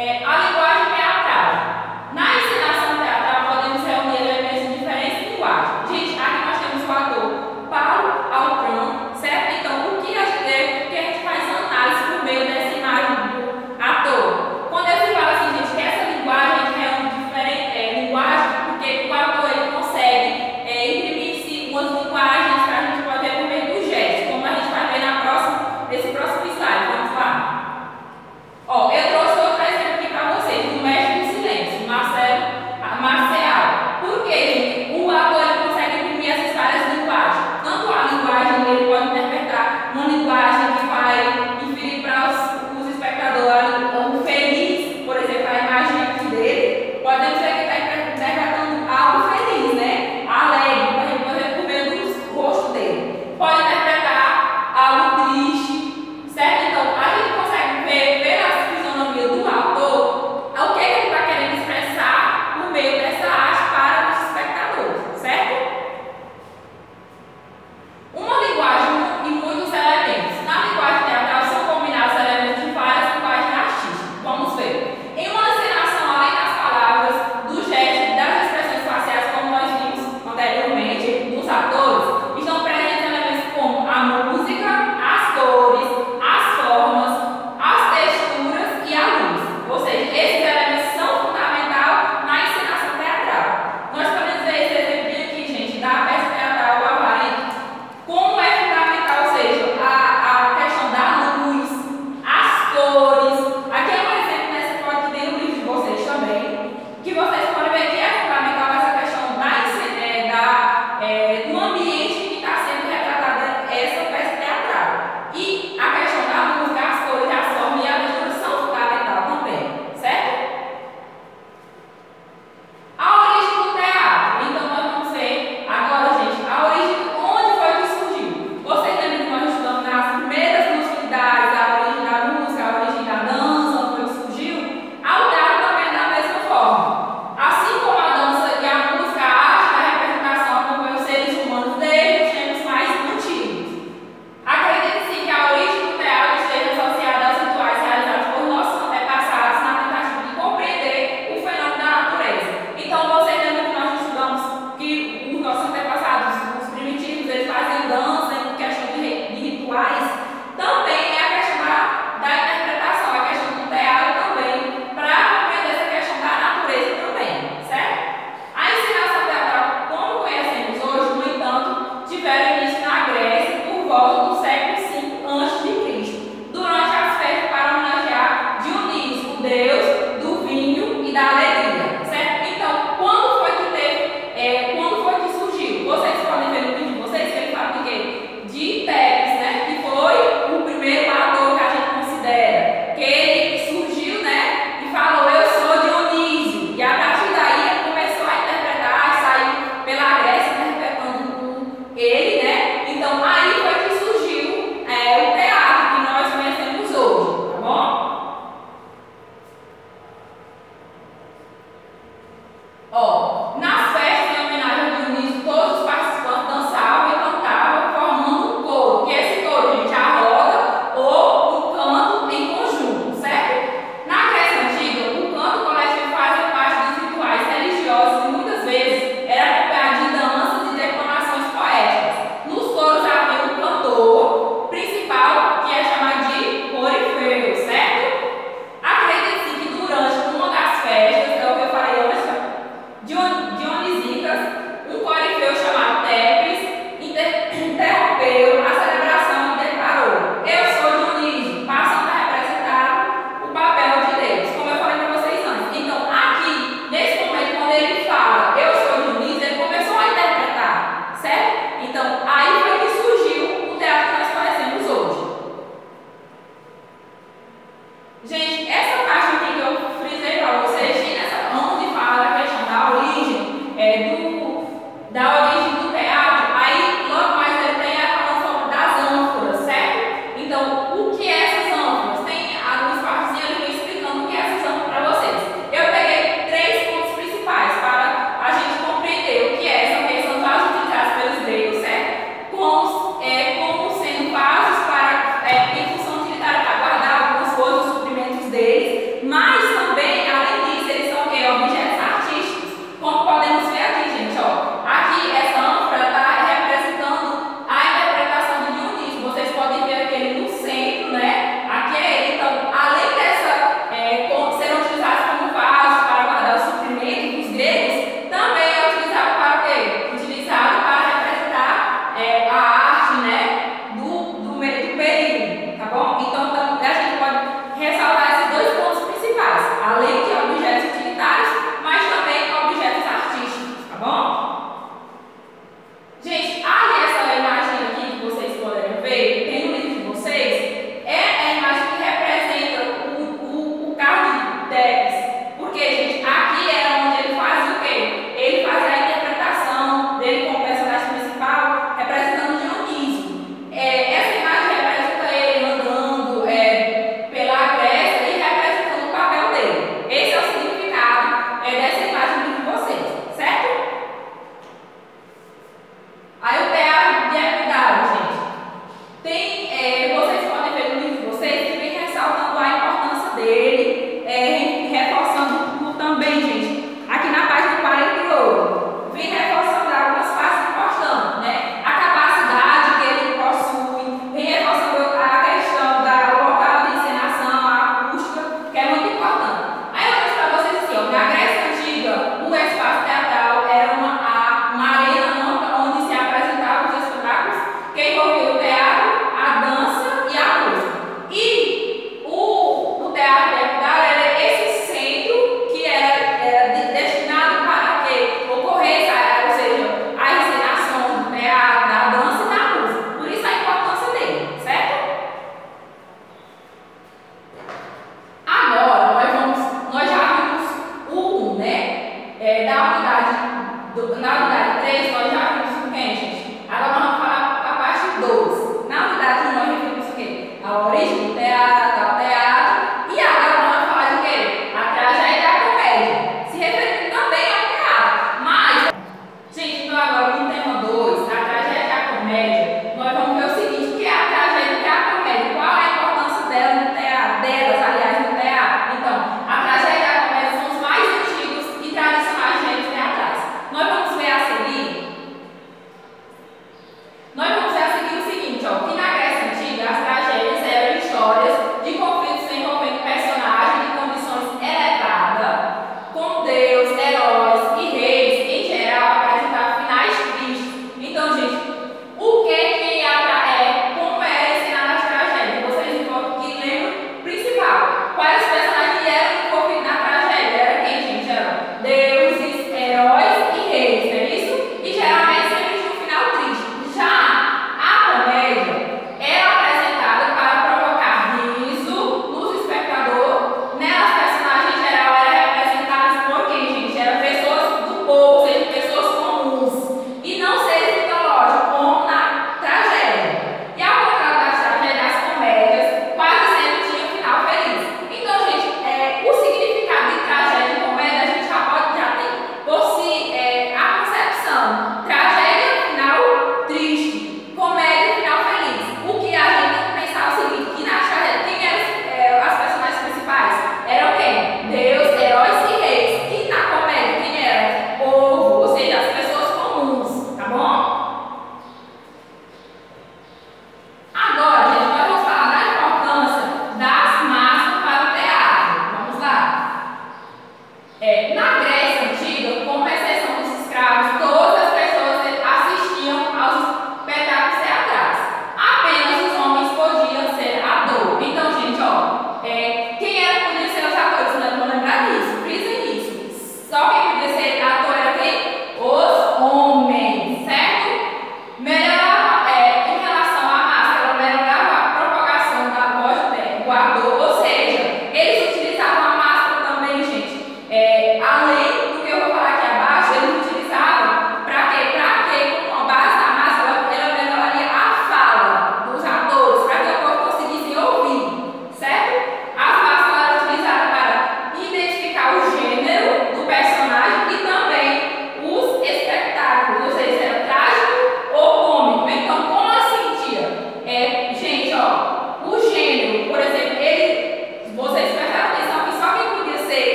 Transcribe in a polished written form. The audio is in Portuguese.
A linguagem teatral. Na encenação teatral, podemos reunir elementos de diferentes linguagens. Gente, aqui nós temos o ator Paulo Altran, certo? Então, o que a gente faz análise por meio dessa imagem do ator? Quando eu falo assim, gente, que essa linguagem a gente reúne diferentes linguagens, porque o ator ele consegue imprimir umas linguagens que a gente pode ver por meio do gesto, como a gente vai ver nesse próximo slide. Vamos lá. Ó, eu trouxe outro exemplo aqui para vocês, do Mestre do Silêncio, Marcial. Por quê, gente? O ator ele consegue imprimir essas várias linguagens. Tanto a linguagem ele pode interpretar uma linguagem que vai inferir para os espectadores o feliz, por exemplo, a imagem aqui dele. Podemos ver que está interpretando algo feliz, né? Alegre, por exemplo, por meio do rosto dele. Pode interpretar algo triste, certo? Então, a gente consegue ver a fisionomia do ator, o que ele está querendo expressar por meio dessa arte para os espectadores, certo? Uma linguagem e muitos elementos. Na linguagem teatral são combinados elementos de várias linguagens artísticas. Vamos ver. Em uma encenação, além das palavras, do gesto e das expressões faciais, como nós vimos anteriormente, dos atores, estão presentes elementos como a música, as cores, as formas, as texturas e a luz. Ou seja, esses elementos são fundamentais na encenação teatral. Nós podemos ver esse exemplo aqui, gente, da peça teatral O Avarento, como é fundamental, ou seja, a questão da luz, as cores. Aqui é um exemplo nessa foto que tem no livro de vocês também, que vocês podem ver que é fundamental essa questão do ambiente que está sendo retratada essa peça teatral. E a questão da música, as cores, as formas e a textura são fundamentais também, certo? A origem do teatro. Então, nós vamos ver agora, gente, a origem, onde foi que surgiu. Vocês lembram que nós estudamos nas primeiras musicalidades, a origem da música, a origem da dança, onde foi que surgiu? O teatro também é da mesma forma. Assim como a dança e a música, a arte da representação acompanham os seres humanos desde os tempos mais antigos. Acredita-se que a origem do teatro esteja associada aos rituais realizados por nossos antepassados na tentativa de compreender o fenômeno da natureza. Então, vocês lembram que nós estudamos que os nossos antepassados, os primitivos, eles faziam dança em questão de rituais? Também é a questão da interpretação, a questão do teatro também, para compreender essa questão da natureza também, certo? A encenação teatral, como conhecemos hoje, no entanto, tiveram início na Grécia por volta do século V a.C., durante as festas para homenagear Dionísio, o deus do vinho e da alegria, certo? Então, quando foi que surgiu? Vocês podem ver no vídeo de vocês que ele fala de quê? De Tétis, né? Que foi o primeiro ator que a gente considera, que ele surgiu, né? E falou, eu sou Dionísio. E a partir daí ele começou a interpretar e saiu pela Grécia interpretando ele, né? Então, aí foi que surgiu o teatro que nós conhecemos hoje, tá bom? Ó, nas festas em homenagem a Dionísio, todos os participantes dançavam e cantavam, formando um coro. Que esse coro, gente, a roda ou o canto em conjunto, certo? Na Grécia Antiga, o canto coletivo fazia parte dos rituais religiosos e muitas vezes era acompanhado de danças e declamações poéticas. Nos coros havia um cantor principal, que é chamado de corifeu, certo? Acredita-se que durante uma das festas, é o que eu falei antes, dionisíacas, um corifeu chamado Tepes interrompeu a celebração e declarou, eu sou Dionísio, passando a representar o papel de Deus, como eu falei para vocês antes. Então, aqui, nesse momento, quando ele fala, eu sou Dionísio, ele começou a interpretar, certo? Então, aí foi que surgiu o teatro que nós conhecemos hoje. Gente, essa parte aqui que eu frisei para vocês, onde fala da questão da origem, da origem do teatro, aí logo mais ele tem falando sobre das ânforas, certo? Então, o que é essas ânforas? Tem no espaçozinho ali explicando o que é essas ânforas para vocês. Eu peguei 3 pontos principais para a gente compreender o que é essa questão dos vasos utilizados pelos gregos, certo? Como sendo vasos para, em função utilitária para guardar algumas coisas, os suprimentos deles, mas também reforçando também, gente.